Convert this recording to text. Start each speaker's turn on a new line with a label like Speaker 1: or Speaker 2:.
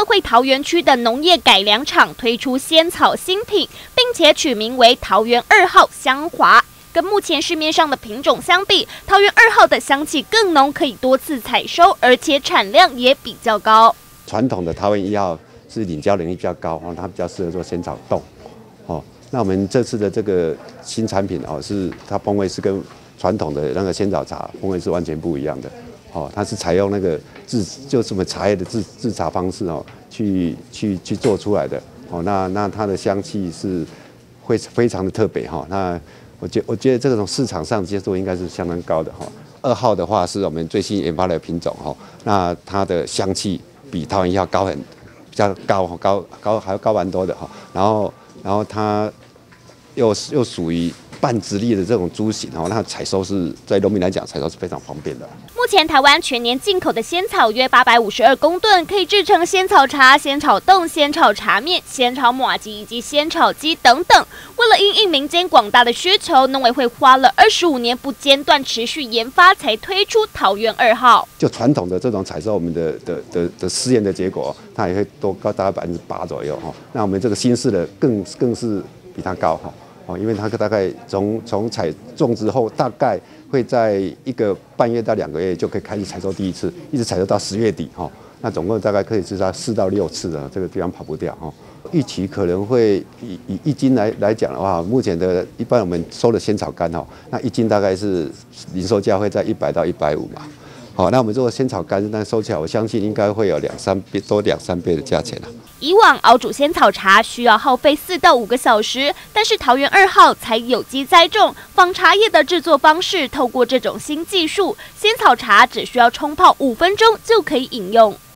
Speaker 1: 会桃园区的农业改良场推出仙草新品，并且取名为桃园2号香华。跟目前市面上的品种相比，桃园2号的香气更浓，可以多次采收，而且产量也比较高。
Speaker 2: 传统的桃园1号是领胶能力比较高，它比较适合做仙草冻。那我们这次的这个新产品是它风味是跟传统的那个仙草茶风味是完全不一样的。它是采用那个就是我们茶叶的制茶方式去做出来的。那它的香气是会非常的特别。那我觉得这种市场上接受应该是相当高的。2号的话是我们最新研发的品种。那它的香气比桃园1号比较高还要高蛮多的。然后它又属于半直立的这种株型，那采收是在农民来讲采收是非常方便的。
Speaker 1: 目前台湾全年进口的仙草约852公吨，可以制成仙草茶、仙草冻、仙草茶面、仙草麻糬以及仙草鸡等等。为了因应民间广大的需求，农委会花了25年不间断持续研发，才推出桃园2号。就
Speaker 2: 传统的这种采收，我们的试验的结果，它也会多高大概8%左右。那我们这个新式的更是比它高。因为它大概从种植后，大概会在1个半月到2个月就可以开始采收第一次，一直采收到10月底。那总共大概可以至少4到6次的，这个地方跑不掉。预期可能会以1斤来讲的话，目前的一般我们收的仙草干那1斤大概是零售价会在100到150嘛。那我们做仙草干，那收起来，我相信应该会有多2、3倍的价钱。
Speaker 1: 以往熬煮仙草茶需要耗费4到5个小时，但是桃园2号采有机栽种、仿茶叶的制作方式，透过这种新技术，仙草茶只需要冲泡5分钟就可以饮用。